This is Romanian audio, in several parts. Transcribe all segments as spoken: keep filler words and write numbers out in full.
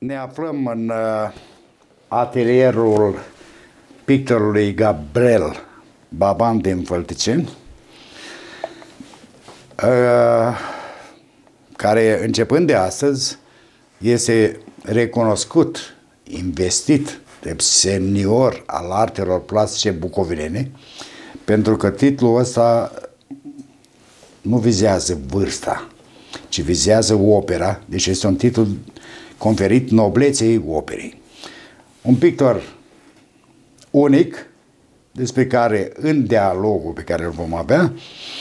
Ne aflăm în uh, atelierul pictorului Gabriel Baban din Fălticeni, uh, care începând de astăzi este recunoscut, investit de senior al artelor plastice bucovinene, pentru că titlul ăsta nu vizează vârsta, ci vizează opera, deci este un titlu conferit nobleței operei. Un pictor unic, despre care în dialogul pe care îl vom avea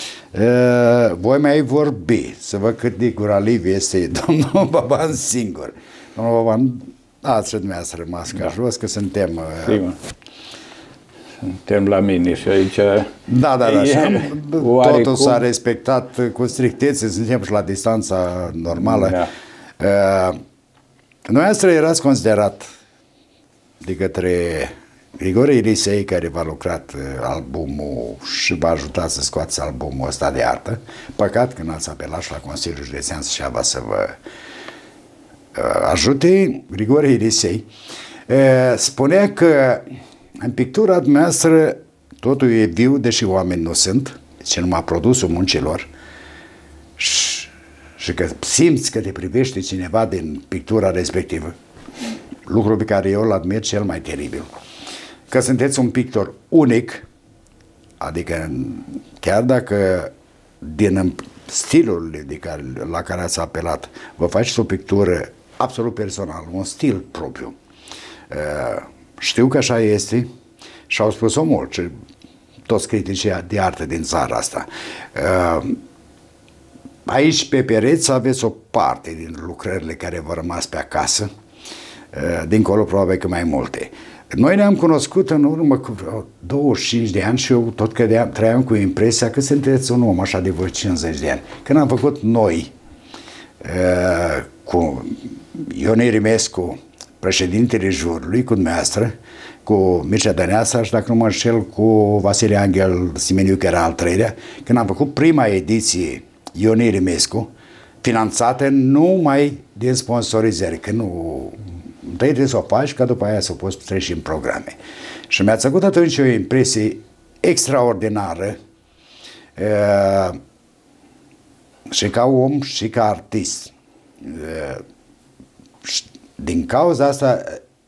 voi mai vorbi, să văd cât de curaliv este domnul Baban singur. Domnul Baban, ați și dumneavoastră rămas ca jos, că suntem... Sigur. Suntem la mine și aici... Da, da, da, și totul s-a respectat cu strictețe, suntem și la distanța normală. Da. Uh, Dumneavoastră erați considerat de către Grigore Irisei, care v-a lucrat albumul și v-a ajutat să scoați albumul ăsta de artă. Păcat că n-ați apelat și la Consiliul Județean Suceava să vă uh, ajute. Grigore Irisei uh, spunea că în pictura dumneavoastră totul e viu, deși oameni nu sunt, ci numai produsul muncilor, și, și că simți că te privește cineva din pictura respectivă, lucru pe care eu îl admir cel mai teribil. Că sunteți un pictor unic, adică chiar dacă din stilul de care, la care ați apelat vă faceți o pictură absolut personală, un stil propriu. Uh, știu că așa este și au spus-o mult, toți criticii de artă din țara asta. Uh, aici pe pereți aveți o parte din lucrările care v-au rămas pe acasă, uh, dincolo probabil că mai multe. Noi ne-am cunoscut în urmă cu vreo douăzeci și cinci de ani și eu tot că trăiam cu impresia că sunteți un om așa de vreo cincizeci de ani. Când am făcut noi uh, cu Ion Erimescu, președintele jurului, cu dumneavoastră, cu Mircea Dăneasa și, dacă nu mă înșel, cu Vasile Angel Simeniu, că era al treilea, când am făcut prima ediție Ion Erimescu, finanțată numai din sponsorizări, că nu... Întâi trebuie să o faci, ca după aia să o poți trece în programe. Și mi-ați făcut atunci o impresie extraordinară uh, și ca om și ca artist. Uh, din cauza asta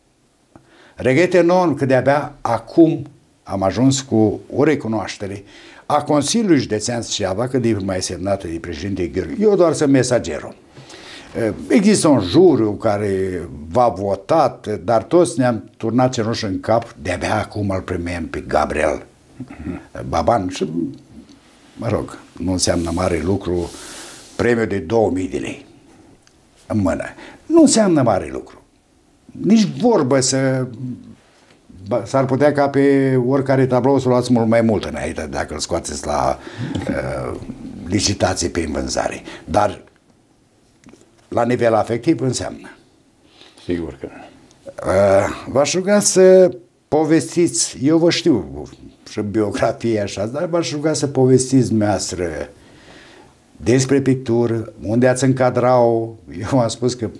regret enorm că de-abia acum am ajuns cu o recunoaștere a Consiliului Județean Suceava, că de mai semnată de președinte Gheorghe. Eu doar sunt mesagerul. Există un juriu care v-a votat, dar toți ne-am turnat cenușă în cap, de-abia acum îl primim pe Gabriel Baban și, mă rog, nu înseamnă mare lucru, premiul de două mii de lei în mână. Nu înseamnă mare lucru. Nici vorbă să... S-ar putea ca pe oricare tablou să luați mult mai mult înainte dacă îl scoateți la uh, licitație pe vânzare. Dar la nivel afectiv înseamnă. Sigur că. Uh, v-aș ruga să povestiți, eu vă știu și biografie așa, dar v-aș ruga să povestiți dumneavoastră despre pictură, unde ați încadra-o. Eu am spus că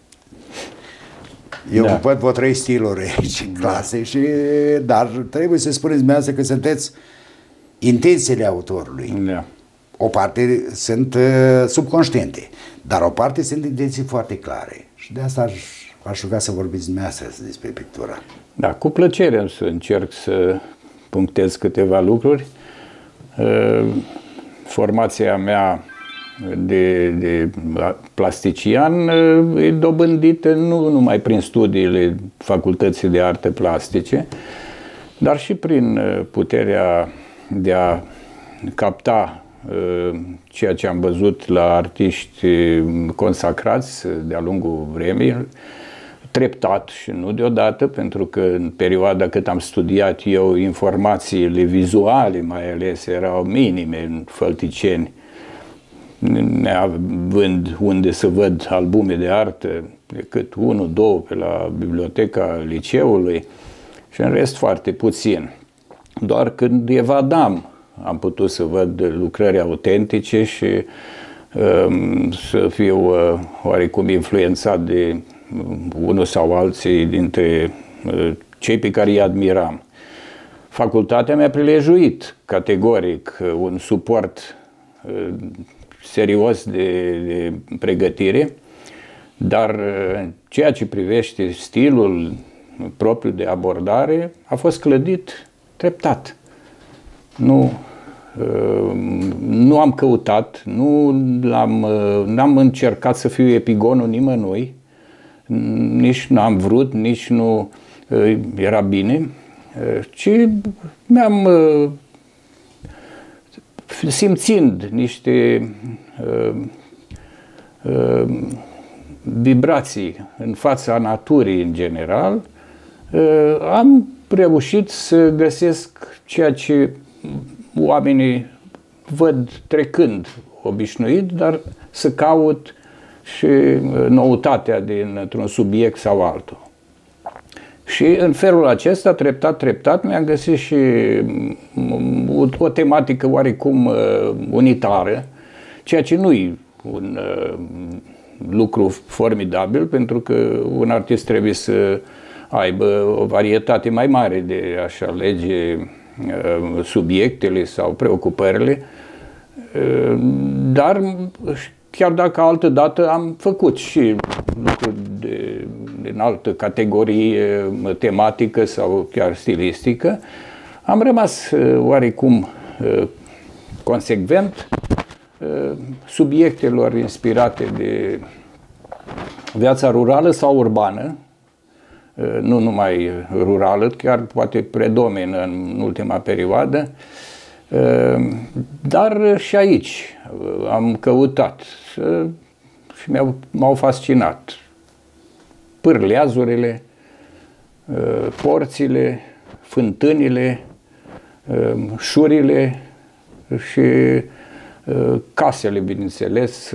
eu da. văd vreo trei stiluri aici în clase, da. și, dar trebuie să spuneți dumneavoastră că sunteți intențiile autorului. Da. O parte sunt uh, subconștiente, dar o parte sunt intenții foarte clare. Și de asta aș ruga să vorbiți dumneavoastră despre pictura. Da, cu plăcere să încerc să punctez câteva lucruri. Uh, formația mea de, de plastician uh, e dobândită nu numai prin studiile Facultății de Arte Plastice, dar și prin puterea de a capta ceea ce am văzut la artiști consacrați de-a lungul vremii, treptat și nu deodată, pentru că în perioada cât am studiat eu, informațiile vizuale mai ales erau minime în Fălticeni, neavând unde să văd albume de artă, decât unul, două pe la biblioteca liceului și în rest foarte puțin. Doar când evadam am putut să văd lucrări autentice și um, să fiu uh, oarecum influențat de unul sau alții dintre cei pe care îi admiram. Facultatea mi-a prilejuit categoric un suport serios de, de pregătire, dar ceea ce privește stilul propriu de abordare a fost clădit treptat. Nu, nu am căutat, nu am, n-am încercat să fiu epigonul nimănui, nici nu am vrut, nici nu era bine, ci mi-am simțind niște uh, uh, vibrații în fața naturii în general, uh, am reușit să găsesc ceea ce oamenii văd trecând obișnuit, dar să caut și noutatea dintr-un subiect sau altul. Și în felul acesta, treptat, treptat, mi-am găsit și o, o tematică oarecum uh, unitară, ceea ce nu e un uh, lucru formidabil, pentru că un artist trebuie să aibă o varietate mai mare de a-și alege uh, subiectele sau preocupările, uh, dar chiar dacă altă dată am făcut și lucruri de, din altă categorie tematică sau chiar stilistică, am rămas oarecum consecvent subiectelor inspirate de viața rurală sau urbană, nu numai rurală, chiar poate predomină în ultima perioadă, dar și aici am căutat și m-au fascinat pârleazurile, porțile, fântânile, șurile și casele, bineînțeles,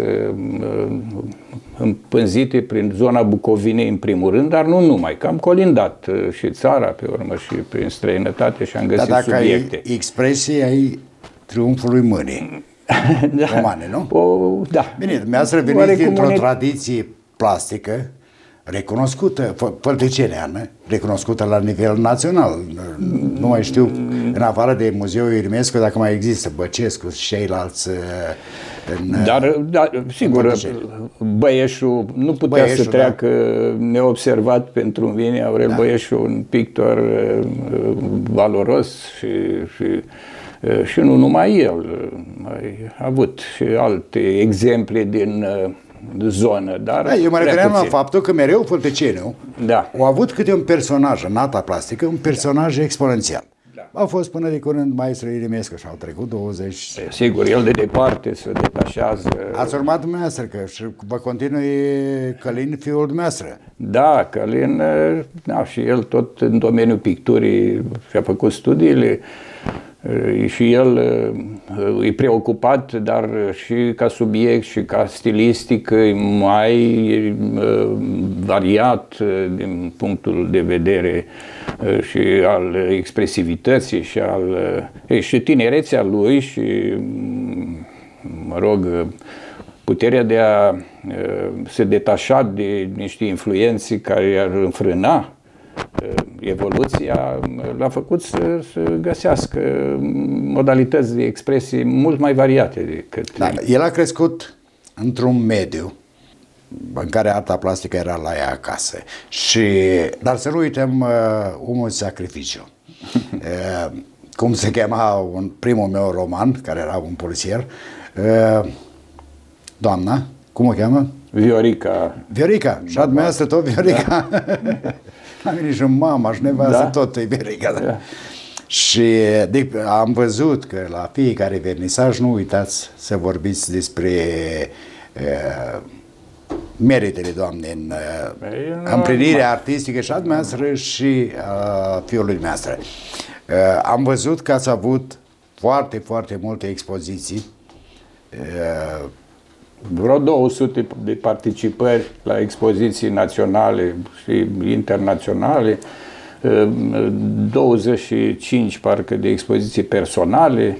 împânzite prin zona Bucovinei în primul rând, dar nu numai, că am colindat și țara pe urmă și prin străinătate și am găsit dar dacă subiecte. Ai expresie, ai triumfului mâinii da. romane, nu? O, da. Bine, dumneavoastră veniți dintr-o tradiție plastică recunoscută, făltăceneană, recunoscută la nivel național. Nu mai știu, în afară de Muzeul Irimescu, dacă mai există Băcescu și ceilalți în, Dar, da, sigur, Băieșul nu putea Băieșul, să treacă da. neobservat pentru mine. Aurel da. Băieșul, un pictor valoros și, și, și nu numai el. Mai avut și alte exemple din zonă, dar... Da, eu mă refeream la faptul că mereu Făltăceniu da. au avut câte un personaj în arta plastică, un personaj da. exponențial. Da. Au fost până de curând maestru Irimescu și au trecut douăzeci. Sigur, el de departe se detașează. Ați urmat dumneavoastră, că și vă continui Călin, fiul dumneavoastră. Da, Călin, da, și el tot în domeniul picturii și-a făcut studiile. Și el e preocupat, dar și ca subiect și ca stilistică e mai variat din punctul de vedere și al expresivității și al și tinerețea lui și, mă rog, puterea de a se detașa de niște influențe care ar înfrâna evoluția, l-a făcut să, să găsească modalități de expresie mult mai variate decât... Da, el a crescut într-un mediu în care arta plastică era la ea acasă. Și, dar să nu uităm uh, omul sacrificiu. uh, cum se chema un primul meu roman, care era un polițier, uh, doamna, cum o cheamă? Viorica. Viorica. Și a dumneavoastră tot Viorica. Da. Am venit și mama și nevastă, da? Tot e Viorica. Da. Da. Și de, am văzut că la fiecare vernisaj nu uitați să vorbiți despre uh, meritele doamnei în uh, împlinirea artistică și a dumneavoastră și a uh, fiului dumneavoastră. Uh, am văzut că ați avut foarte, foarte multe expoziții. Uh, Vreo două sute de participări la expoziții naționale și internaționale, douăzeci și cinci parcă de expoziții personale,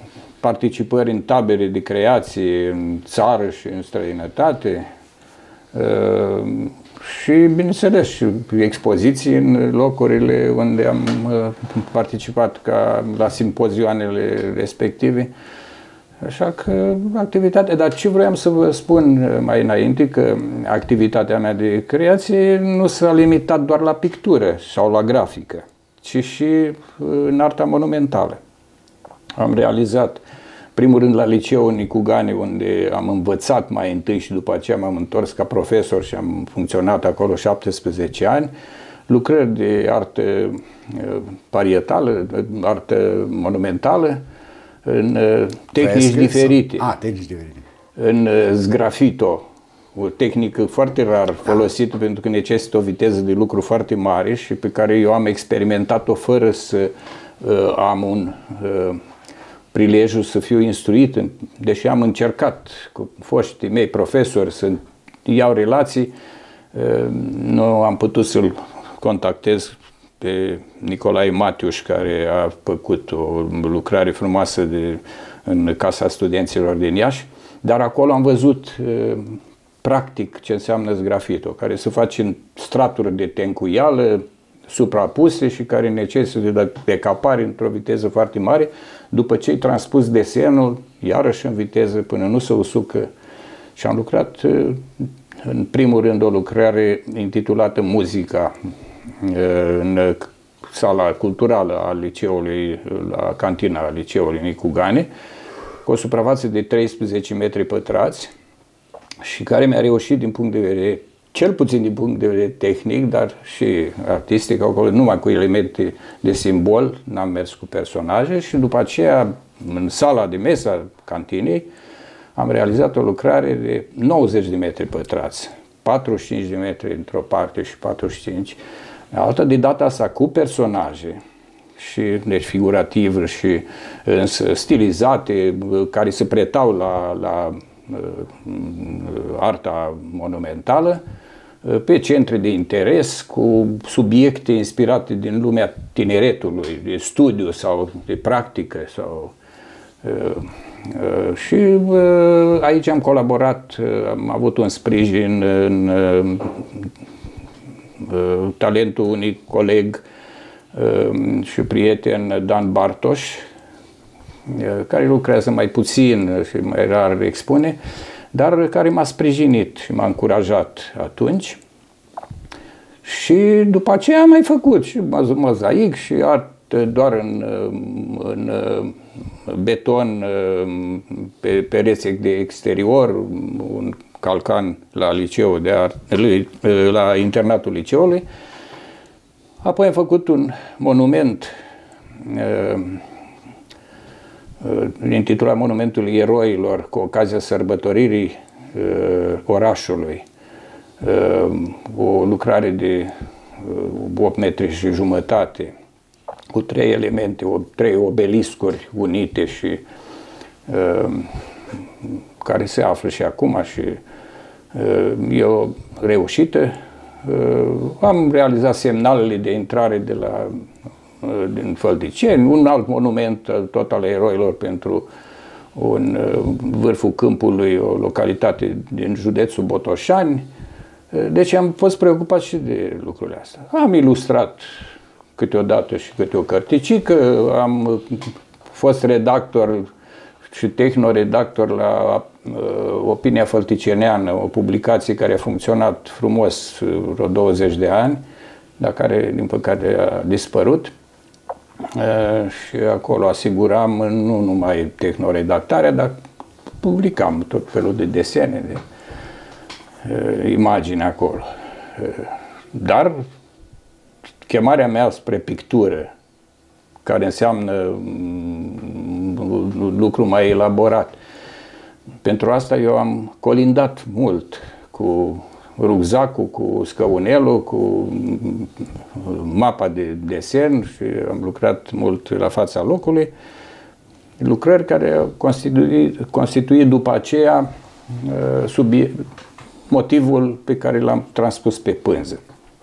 participări în tabere de creație în țară și în străinătate, Și, bineînțeles, și expoziții în locurile unde am participat ca la simpozioanele respective. Așa că activitatea, dar ce vreau să vă spun mai înainte, că activitatea mea de creație nu s-a limitat doar la pictură sau la grafică, ci și în arta monumentală. Am realizat, primul rând, la liceul Nicu Gani, unde am învățat mai întâi și după aceea m-am întors ca profesor și am funcționat acolo șaptesprezece ani, lucrări de artă parietală, artă monumentală, în tehnici diferite. A, tehnici diferite. În sgrafito, o tehnică foarte rar folosită pentru că necesită o viteză de lucru foarte mare și pe care eu am experimentat-o fără să uh, am un uh, prilejul să fiu instruit, deși am încercat cu foștii mei profesori să iau relații, uh, nu am putut să-l contactez pe Nicolae Matiuș, care a făcut o lucrare frumoasă de, în Casa Studenților din Iași, dar acolo am văzut practic ce înseamnă sgrafito, care se face în straturi de tencuială suprapuse și care necesită de decapare într-o viteză foarte mare, după ce ai transpus desenul, iarăși în viteză, până nu se usucă. Și am lucrat, în primul rând, o lucrare intitulată Muzica, în sala culturală a liceului, la cantina liceului Nicu Gani, cu o suprafață de treisprezece metri pătrați și care mi-a reușit din punct de vedere, cel puțin din punct de vedere tehnic, dar și artistic, acolo numai cu elemente de simbol, n-am mers cu personaje și după aceea, în sala de mesă a cantinei, am realizat o lucrare de nouăzeci de metri pătrați, patruzeci și cinci de metri într-o parte și patruzeci și cinci alta, de data asta cu personaje și deci figurativ și însă stilizate, care se pretau la, la arta monumentală, pe centre de interes, cu subiecte inspirate din lumea tineretului, de studiu sau de practică. Sau, și aici am colaborat, am avut un sprijin în talentul unui coleg și prieten, Dan Bartoș, care lucrează mai puțin și mai rar expune, dar care m-a sprijinit și m-a încurajat atunci. Și după aceea am mai făcut și mozaic și art doar în, în beton, pe pereți de exterior, un calcan la liceul de art, la internatul liceului. Apoi am făcut un monument intitulat Monumentul Eroilor, cu ocazia sărbătoririi uh, orașului. Uh, o lucrare de uh, opt metri și jumătate, cu trei elemente, o, trei obeliscuri unite și uh, care se află și acum și uh, e o reușită. Uh, am realizat semnalele de intrare de la din Fălticeni, un alt monument tot al eroilor pentru un vârful câmpului, o localitate din județul Botoșani. Deci am fost preocupat și de lucrurile astea. Am ilustrat câteodată și câte o cărticică, am fost redactor și tehnoredactor la uh, Opinia Fălticeneană, o publicație care a funcționat frumos vreo douăzeci de ani, dar care, din păcate, a dispărut. Uh, și acolo asiguram nu numai tehnoredactarea, dar publicam tot felul de desene, de uh, imagini acolo. Uh, dar chemarea mea spre pictură, care înseamnă um, lucru mai elaborat, pentru asta eu am colindat mult cu ruczacul, cu scăunelul, cu mapa de desen și am lucrat mult la fața locului. Lucrări care au constituit, constituit după aceea subiect, motivul pe care l-am transpus pe pânză.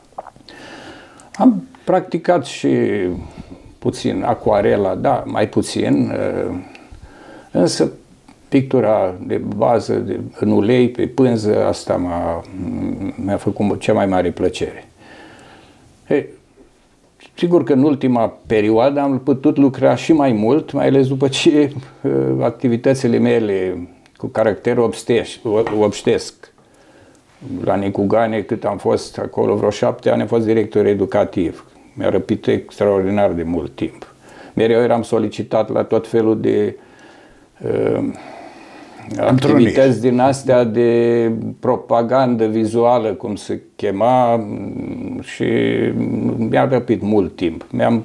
Am practicat și puțin acuarela, da, mai puțin, însă pictura de bază, de, în ulei, pe pânză, asta m-a, mi-a făcut cea mai mare plăcere. Ei, sigur că în ultima perioadă am putut lucra și mai mult, mai ales după ce uh, activitățile mele cu caracter obștesc, obștesc. La Nicugane, cât am fost acolo, vreo șapte ani, am fost director educativ. Mi-a răpit extraordinar de mult timp. Mereu eram solicitat la tot felul de uh, activități din astea de propagandă vizuală, cum se chema, și mi-a răpit mult timp. Mi-am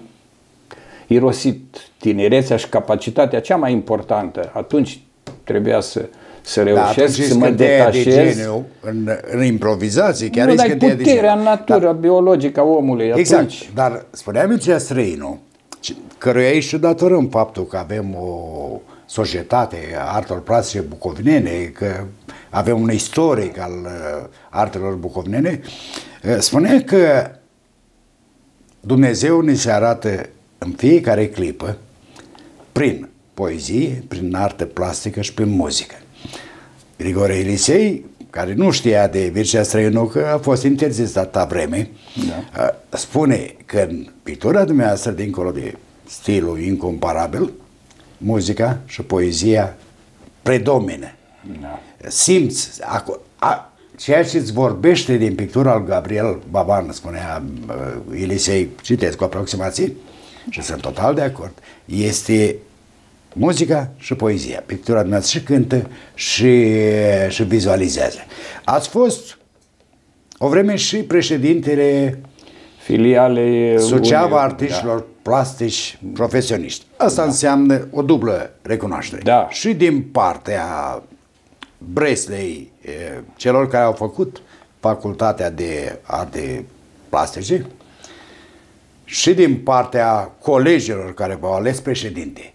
irosit tinerețea și capacitatea cea mai importantă. Atunci trebuia să, să reușesc, da, să mă detașez. De geniu, în, în improvizații, chiar nu, dar puterea puterea în natura dar, biologică a omului. Exact, atunci. Dar spunea Mircea Străinu, căruia îi și datorăm faptul că avem o societate a artelor plastice bucovinene, că avem un istoric al artelor bucovinene, spunea că Dumnezeu ne se arată în fiecare clipă prin poezie, prin artă plastică și prin muzică. Grigore Elisei, care nu știa de Mircea Străinu, că a fost interzis atâta vreme, da, spune că în pictura dumneavoastră, dincolo de stilul incomparabil, muzica și poezia predomină. Da. Simți a, a, ceea ce îți vorbește din pictura lui Gabriel Baban, spunea uh, Elisei, citesc cu aproximații și sunt total de acord, este muzica și poezia. Pictura dumneavoastră și cântă și, și vizualizează. Ați fost o vreme și președintele filiale Suceava Artiștilor, da, plastici profesioniști. Asta, da, înseamnă o dublă recunoaștere. Da. Și din partea Breslei, celor care au făcut facultatea de arte plastice, și din partea colegilor care v-au ales președinte.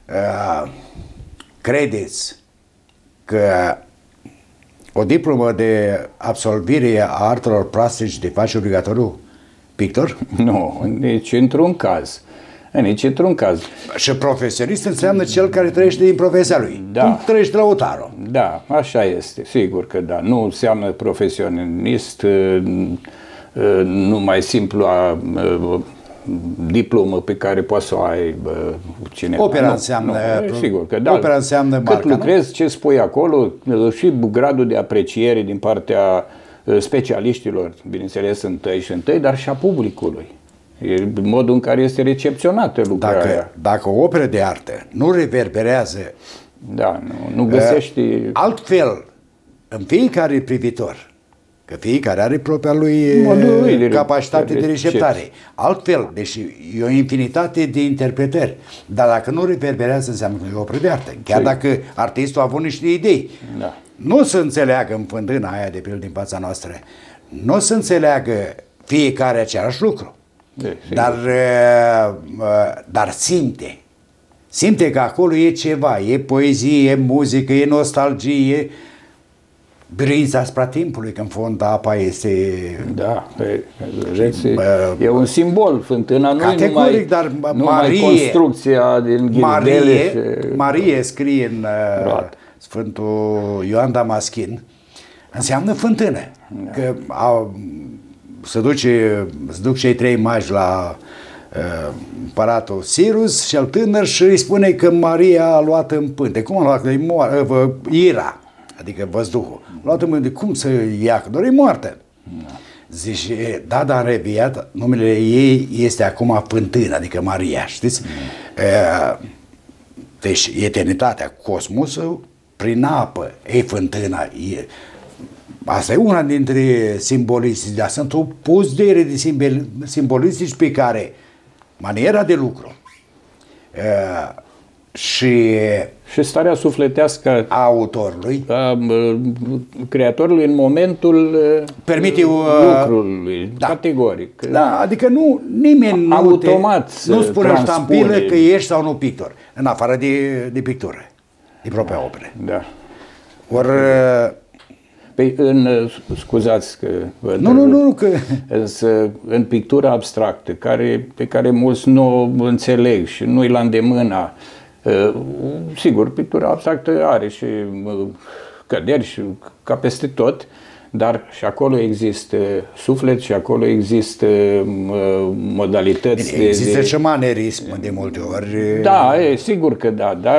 Credeți că o diplomă de absolvire a artelor plastice te face obligatoriu pictor? Nu, nici într-un caz. Nici într-un caz. Și profesionist înseamnă cel care trăiește din profesia lui. Da. Cum trăiește Lăutaru? Da, așa este, sigur că da. Nu înseamnă profesionist, numai simplu a diplomă pe care poți să o ai cineva. Opera nu, înseamnă, nu, sigur că da. Opera înseamnă marca, cât lucrezi, ce spui acolo, și gradul de apreciere din partea specialiștilor, bineînțeles, întâi și întâi, dar și a publicului. E modul în care este recepționată lucrarea. Dacă, dacă o operă de artă nu reverberează, da, nu, nu găsești... Uh, altfel, în fiecare privitor, că fiecare are propria lui, lui de capacitate de, de receptare. Altfel, deși e o infinitate de interpretări, dar dacă nu reverberează, înseamnă că e o operă de artă. Chiar Sim. dacă artistul a avut niște idei. Da. Nu se înțeleagă în fântâna aia de pildă din fața noastră, nu se înțeleagă fiecare același lucru. De, dar, dar simte. Simte că acolo e ceva, e poezie, e muzică, e nostalgie, briza asupra timpului, că în fond apa este... Da, pe, vedeți, e un simbol, fântâna nu e numai, dar numai Marie, construcția din Marie, și... Marie scrie în uh, Sfântul Ioan Damaschin, înseamnă fântână. Da. Că au, se, duce, se duc cei trei magi la uh, împăratul Sirus și al tânăr și îi spune că Maria a luat în pânte. Cum a luat? Că uh, Ira, adică văzduhul. A luat în pânte. Cum să ia? Că doar e moartă. Da. Zice, da, dar în reviat, numele ei este acum fântână, adică Maria, știți? Mm. Uh, deci eternitatea, cosmosul, prin apă, e fântâna. E, asta e una dintre simbolistici, dar sunt o puzdere de simbolistici pe care maniera de lucru uh, și și starea sufletească a autorului, a creatorului în momentul permite lucrului, da, categoric. Da, adică nu, nimeni automat nu, nu spune o ștampilă că ești sau nu pictor, în afară de, de pictură, de propria operă. Da. Ori Păi în, scuzați că vă nu, nu, nu, că... Însă, în pictura abstractă, care, pe care mulți nu o înțeleg și nu-i la îndemâna Sigur, pictura abstractă are și căderi și ca peste tot, dar și acolo există suflet și acolo există modalități. Bine, există de, și manerism de multe ori. Da, e, sigur că da, dar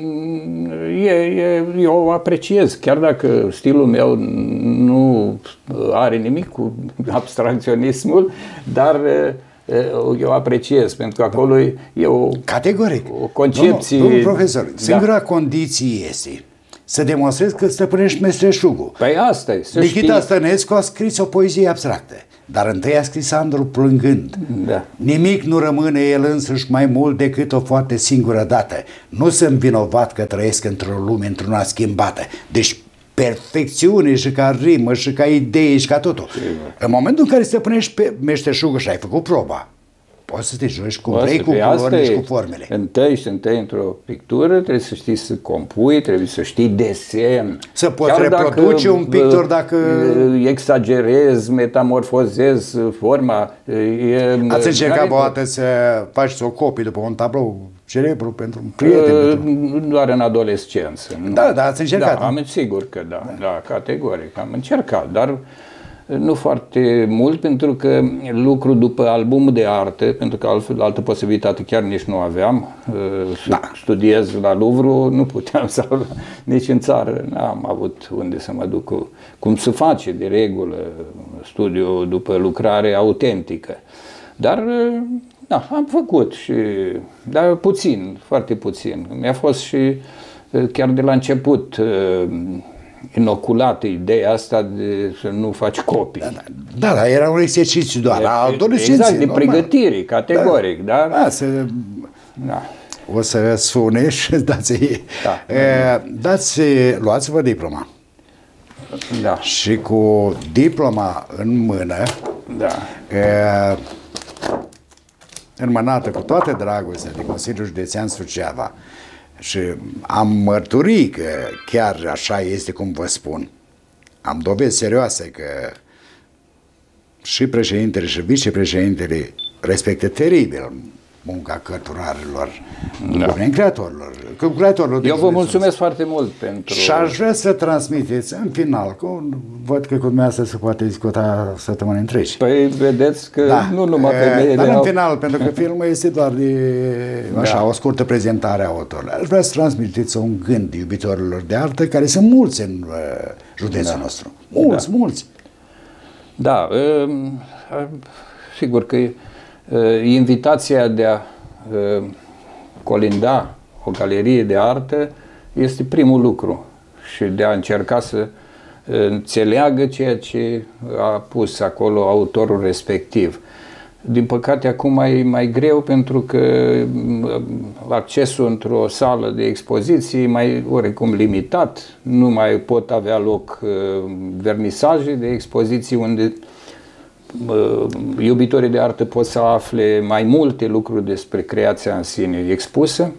e, e, eu apreciez, chiar dacă stilul meu nu are nimic cu abstracționismul, dar eu apreciez, pentru că acolo e o, categoric. O concepție. Domnul, domnul profesor, da. singura condiție este să demonstrezi că stăpânești meșteșugul. Păi asta e, să Nikita știi. Stănescu a scris o poezie abstractă, dar întâi a scris Andru plângând. Da. Nimic nu rămâne el însuși mai mult decât o foarte singură dată. Nu sunt vinovat că trăiesc într-o lume într-una schimbată. Deci perfecțiune și ca rimă și ca idee și ca totul. Sigur. În momentul în care stăpânești pe meșteșugul și ai făcut proba, poți să te joci cu vrei, cu culorile și cu formele. Întâi și întâi într-o pictură trebuie să știi să compui, trebuie să știi desen. Să poți chiar reproduce un pictor dacă... exagerezi, metamorfozezi forma. E, ați încercat o dată să faci o copie după un tablou celebru pentru un prieten? Nu doar în adolescență. Da, da, ați încercat. Da, am, sigur că da, da, da, categoric, am încercat, dar nu foarte mult, pentru că lucru după album de artă, pentru că altfel, altă posibilitate chiar nici nu aveam, da. Studiez la Louvre, nu puteam să nici în țară, n-am avut unde să mă duc, cum se face de regulă, studiu după lucrare autentică. Dar da, am făcut, și, dar puțin, foarte puțin. Mi-a fost și chiar de la început inoculată ideea asta de să nu faci copii. Da, da, da, era un exercițiu doar la adolescență. Exact, de pregătire, categoric, da? Da, să, da. O să sune și dați, da, e, dați, luați-vă diploma. Da. Și cu diploma în mână, da. E, înmânată cu toată dragostea de Consiliul Județean Suceava, și am mărturii că chiar așa este cum vă spun. Am dovezi serioase că și președintele și vicepreședintele respectă teribil munca cărturarilor, da. creatorilor, creatorilor. Eu vă mulțumesc foarte mult pentru... Și aș vrea să transmiteți în final, că văd că cu dumneavoastră se poate discuta săptămâni întregi. Păi vedeți că da. nu numai femeile... Dar în final, pentru că filmul este doar de așa, da. o scurtă prezentare a autorului. Aș vrea să transmiteți un gând iubitorilor de artă, care sunt mulți în uh, județul da. nostru. Mulți, da. mulți. Da, uh, uh, sigur că uh, invitația de a uh, colinda o galerie de artă este primul lucru, și de a încerca să înțeleagă ceea ce a pus acolo autorul respectiv. Din păcate acum e mai greu, pentru că accesul într-o sală de expoziții e mai oricum limitat, nu mai pot avea loc vernisaje de expoziții unde iubitorii de artă pot să afle mai multe lucruri despre creația în sine expusă.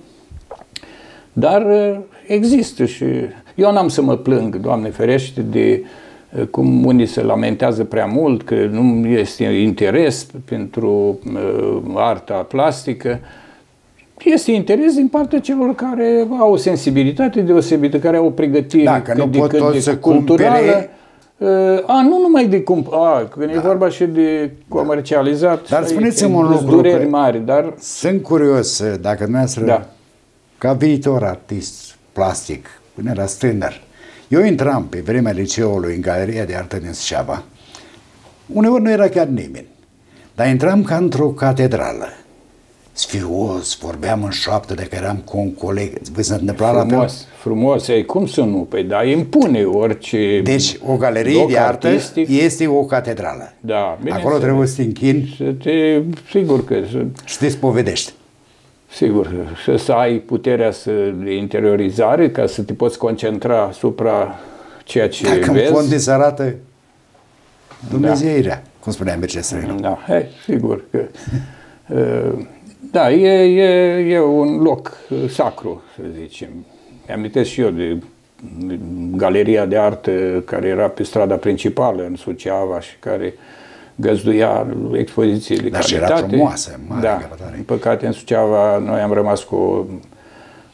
Dar există și eu n-am să mă plâng, Doamne ferește, de cum unii se lamentează prea mult că nu este interes pentru uh, arta plastică. Este interes din partea celor care au o sensibilitate deosebită, care au o pregătire Dacă nu pot toți să culturală. cumpere... A, nu numai de cum, a, când da. e vorba și de comercializat. Dar spuneți-mi un lucru, dureri mari, dar... sunt curios, dacă dumneavoastră, da. ca viitor artist plastic, până era tânăr, eu intram pe vremea liceului în Galeria de Artă din Suceava. Uneori nu era chiar nimeni, dar intram ca într-o catedrală. Sfios, vorbeam în șoaptă de că eram cu un coleg. Vă se întâmpla la fel? Frumos, frumos. Ei, cum să nu? Păi da, impune orice. Deci o galerie de artă artistic este o catedrală. Da, bine. Acolo trebuie să te închini. Să te, sigur că... Să, și te spovedești. Sigur, să, să ai puterea să, de interiorizare, ca să te poți concentra asupra ceea ce Dacă vezi. Dacă în fond se arată Dumnezeirea, da. cum spunea Mircea Străinu. Da, hai, sigur că... uh, Da, e, e, e un loc sacru, să zicem. Mi-amintesc și eu de, de galeria de artă care era pe strada principală în Suceava și care găzduia expoziții de Dar calitate. Dar și era frumoasă, mare da, căpătare. În păcate, în Suceava noi am rămas cu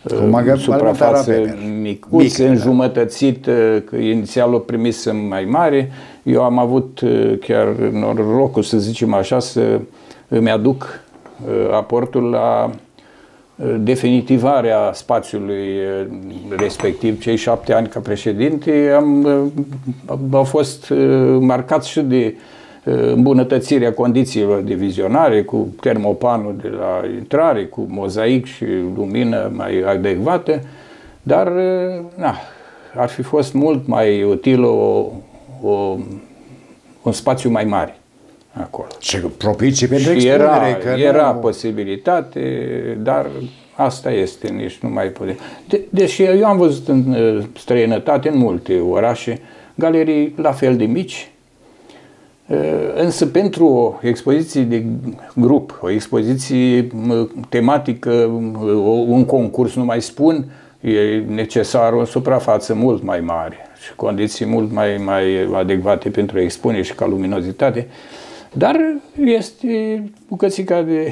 uh, suprafață micuț, înjumătățit, că inițial o primisem mai mare. Eu am avut chiar norocul, să zicem așa, să îmi aduc aportul la definitivarea spațiului respectiv. Cei șapte ani ca președinte am, au fost marcați și de îmbunătățirea condițiilor de vizionare, cu termopanul de la intrare, cu mozaic și lumină mai adecvată, dar na, ar fi fost mult mai util o, o, un spațiu mai mare acolo. Și propice pentru și expunere. Era, că era nu... posibilitate, dar asta este, nici nu mai poate. De, deși eu am văzut în străinătate, în multe orașe, galerii la fel de mici, însă pentru o expoziție de grup, o expoziție tematică, un concurs, nu mai spun, e necesar o suprafață mult mai mare și condiții mult mai, mai adecvate pentru expunere și ca luminozitate, dar este bucățica de,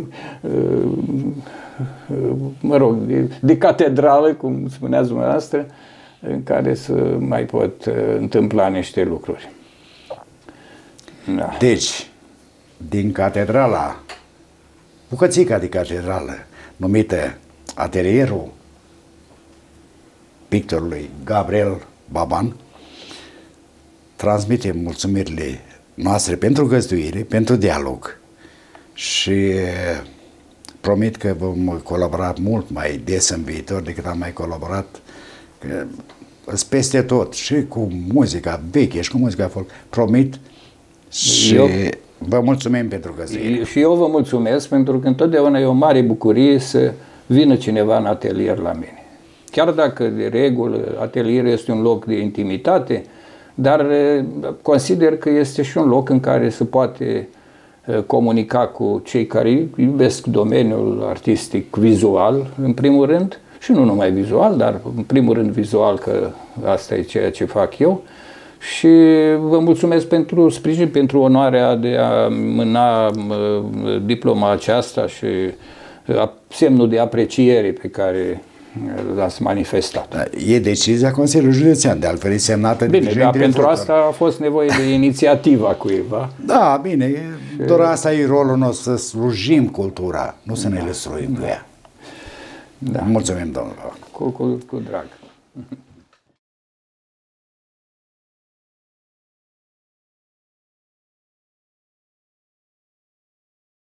mă rog, de, de catedrală, cum spuneați dumneavoastră, în care să mai pot întâmpla niște lucruri. Da. Deci, din catedrala, bucățica de catedrală, numită Atelierul pictorului Gabriel Baban, transmitem mulțumirile noastre pentru găzduire, pentru dialog și promit că vom colabora mult mai des în viitor decât am mai colaborat, că peste tot, și cu muzica veche și cu muzica folk, promit. Și eu, vă mulțumim pentru găzduire. Și eu vă mulțumesc pentru că întotdeauna e o mare bucurie să vină cineva în atelier la mine. Chiar dacă de regulă atelierul este un loc de intimitate, dar consider că este și un loc în care se poate comunica cu cei care iubesc domeniul artistic vizual, în primul rând, și nu numai vizual, dar în primul rând vizual, că asta e ceea ce fac eu. Și vă mulțumesc pentru sprijin, pentru onoarea de a mâna diploma aceasta și semnul de apreciere pe care l-ați manifestat. Da, e decizia Consiliului Județean, de altfel e semnată de bine, dar pentru asta a fost nevoie de inițiativa cuiva. Da, bine, și... doar asta e rolul nostru, să slujim cultura, nu să ne lăsruim cu ea. Da. Mulțumim, domnule. Cu, cu, cu drag.